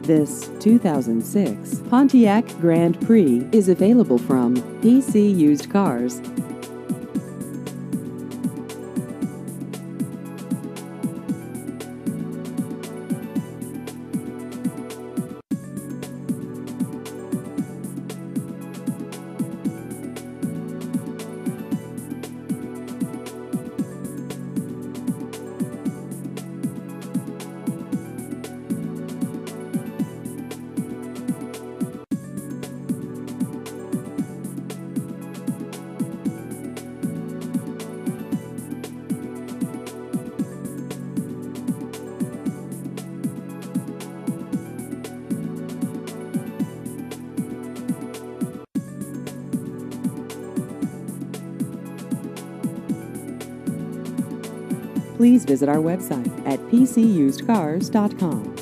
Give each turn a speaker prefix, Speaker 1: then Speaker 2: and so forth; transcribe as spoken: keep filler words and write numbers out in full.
Speaker 1: This two thousand six Pontiac Grand Prix is available from P C Used Cars. Please visit our website at p c used cars dot com.